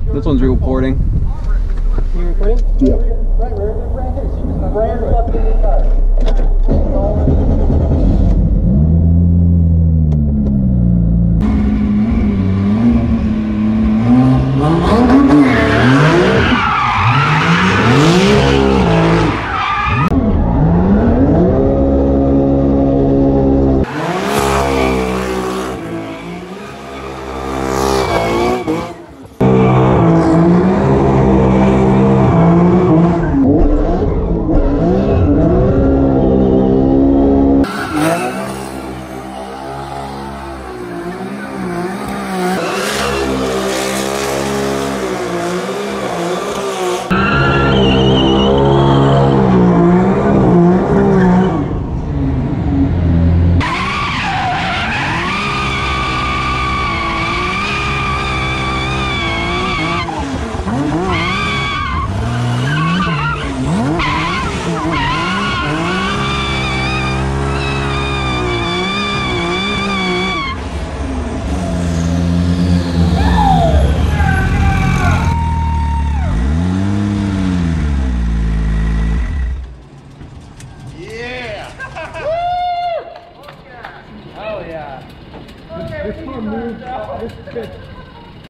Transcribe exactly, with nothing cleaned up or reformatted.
This one's recording. You recording? Yeah. Right, we're right here. So you just brand left in the car. Oh yeah. This, this car moves. This, this,